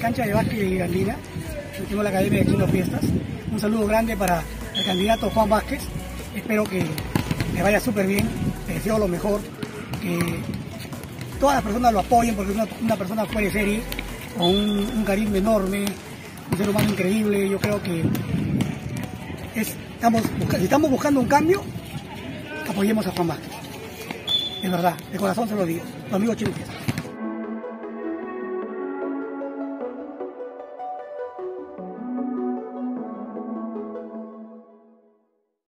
cancha de básquet andina. Yo tengo la Academia de Chino Fiestas. Un saludo grande para el candidato Juan Vázquez. Espero que le vaya súper bien. Le deseo lo mejor. Que todas las personas lo apoyen porque es una persona fuera de serie, con un carisma enorme, un ser humano increíble. Yo creo que si estamos buscando un cambio, apoyemos a Juan Vázquez. De verdad, de corazón se lo digo. Tu amigo Chino Fiestas.